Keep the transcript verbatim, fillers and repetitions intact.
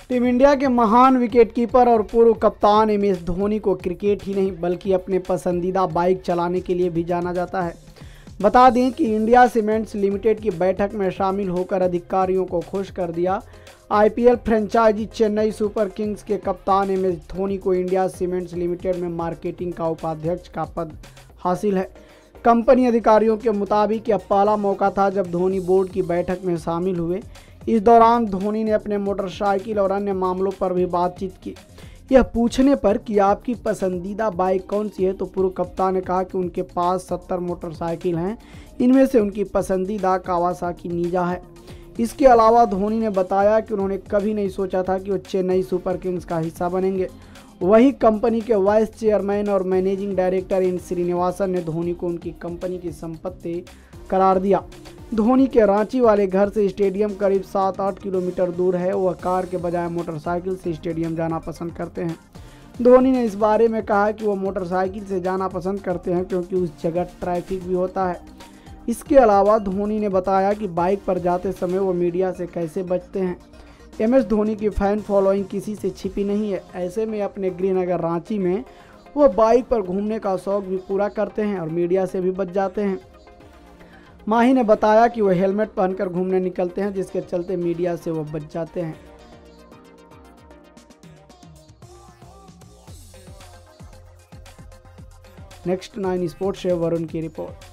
Team India के महान wicketkeeper और पूर्व कप्तान एम एस धोनी को क्रिकेट ही नहीं बल्कि अपने पसंदीदा बाइक चलाने के लिए भी जाना जाता है। बता दें कि इंडिया सीमेंट्स लिमिटेड की बैठक में शामिल होकर अधिकारियों को खुश कर दिया। IPL franchise Chennai super kings के कप्तान एम एस धोनी को इंडिया सीमेंट्स लिमिटेड में मार्केटिंग का उपाध्यक्ष का पद हासिल है। कंपनी अधिकारियों के मुताबिक यह पहला मौका था जब धोनी बोर्ड की बैठक में शामिल हुए। इस दौरान धोनी ने अपने मोटरसाइकिल और अन्य मामलों पर भी बातचीत की। यह पूछने पर कि आपकी पसंदीदा बाइक कौन सी है तो पूर्व कप्तान ने कहा कि उनके पास सत्तर मोटरसाइकिल हैं, इनमें से उनकी पसंदीदा कावासाकी निंजा है। इसके अलावा धोनी ने बताया कि उन्होंने कभी नहीं सोचा था कि वो चेन्नई सुपर किंग्स का हिस्सा बनेंगे। वही कंपनी के वाइस चेयरमैन और मैनेजिंग डायरेक्टर एन श्रीनिवासन ने धोनी को उनकी कंपनी की संपत्ति करार दिया। धोनी के रांची वाले घर से स्टेडियम करीब सात आठ किलोमीटर दूर है। वह कार के बजाय मोटरसाइकिल से स्टेडियम जाना पसंद करते हैं। धोनी ने इस बारे में कहा कि वो मोटरसाइकिल से जाना पसंद करते हैं क्योंकि उस जगह ट्रैफिक भी होता है। इसके अलावा धोनी ने बताया कि बाइक पर जाते समय वो मीडिया से कैसे बचते हैं। एम एस धोनी की फैन फॉलोइंग किसी से छिपी नहीं है। ऐसे में अपने गृहनगर रांची में वो बाइक पर घूमने का शौक भी पूरा करते हैं और मीडिया से भी बच जाते हैं। माही ने बताया कि वह हेलमेट पहनकर घूमने निकलते हैं, जिसके चलते मीडिया से वो बच जाते हैं। नेक्स्ट नाइन स्पोर्ट्स से वरुण की रिपोर्ट।